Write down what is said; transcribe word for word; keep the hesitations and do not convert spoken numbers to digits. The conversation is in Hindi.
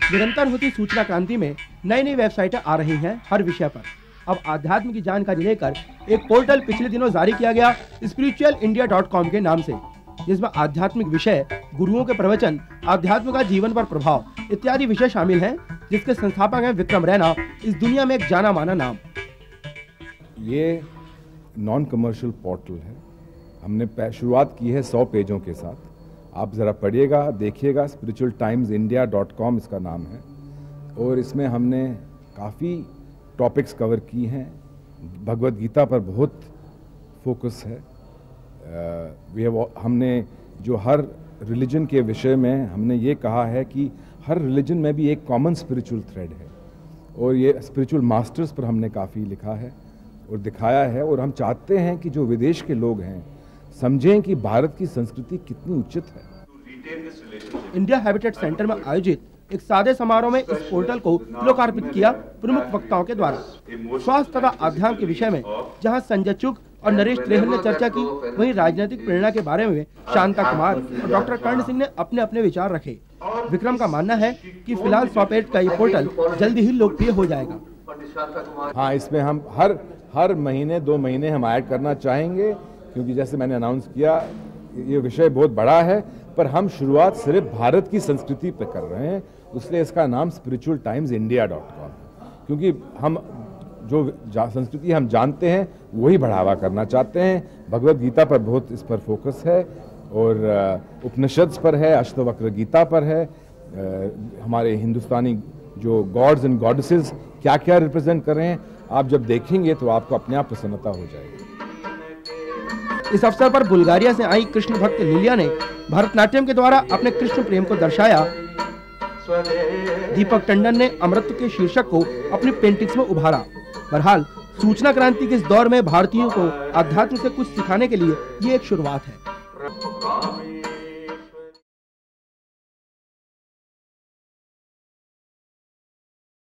निरंतर होती सूचना क्रांति में नई नई वेबसाइटें आ रही हैं हर विषय पर। अब आध्यात्म की जानकारी लेकर एक पोर्टल पिछले दिनों जारी किया गया स्पिरिचुअल इंडिया डॉट कॉम के नाम से, जिसमें आध्यात्मिक विषय, गुरुओं के प्रवचन, आध्यात्म का जीवन पर प्रभाव इत्यादि विषय शामिल हैं, जिसके संस्थापक हैं विक्रम रैना, इस दुनिया में एक जाना माना नाम। ये नॉन कमर्शियल पोर्टल है। हमने शुरुआत की है सौ पेजों के साथ। आप ज़रा पढ़िएगा, देखिएगा। Spiritual times India dot com इसका नाम है और इसमें हमने काफ़ी टॉपिक्स कवर की हैं। भगवद गीता पर बहुत फोकस है। वी हैव हमने जो हर रिलीजन के विषय में हमने ये कहा है कि हर रिलीजन में भी एक कॉमन स्पिरिचुअल थ्रेड है और ये स्पिरिचुअल मास्टर्स पर हमने काफ़ी लिखा है और दिखाया है। और हम चाहते हैं कि जो विदेश के लोग हैं समझें कि भारत की संस्कृति कितनी उचित है। इंडिया हैबिटेट सेंटर में आयोजित एक सादे समारोह में इस पोर्टल को लोकार्पित किया प्रमुख वक्ताओं के द्वारा। स्वास्थ्य तथा आध्यात्म के विषय में जहां संजय चुग और नरेश त्रेहन ने चर्चा की, वहीं राजनीतिक प्रेरणा के बारे में शांता कुमार और डॉक्टर कर्ण सिंह ने अपने अपने विचार रखे। विक्रम का मानना है कि फिलहाल सौ पेज का ये पोर्टल जल्दी ही लोकप्रिय हो जाएगा। हाँ, इसमें हम हर हर महीने दो महीने हम ऐड करना चाहेंगे, क्योंकि जैसे मैंने अनाउंस किया ये विषय बहुत बड़ा है, पर हम शुरुआत सिर्फ भारत की संस्कृति पे कर रहे हैं, इसलिए इसका नाम spiritual times India dot com, क्योंकि हम जो संस्कृति हम जानते हैं वही बढ़ावा करना चाहते हैं। भगवद गीता पर बहुत इस पर फोकस है और उपनिषद पर है, अष्टवक्र गीता पर है। हमारे हिंदुस्तानी जो गॉड्स एंड गॉडेसेस क्या क्या रिप्रेजेंट कर रहे हैं, आप जब देखेंगे तो आपको अपने आप प्रसन्नता हो जाएगी। इस अवसर पर बुल्गारिया से आई कृष्ण भक्त लिलिया ने भरतनाट्यम के द्वारा अपने कृष्ण प्रेम को दर्शाया। दीपक टंडन ने अमृत के शीर्षक को अपनी पेंटिंग्स में उभारा। बहरहाल सूचना क्रांति के इस दौर में भारतीयों को अध्यात्म से कुछ सिखाने के लिए ये एक शुरुआत है।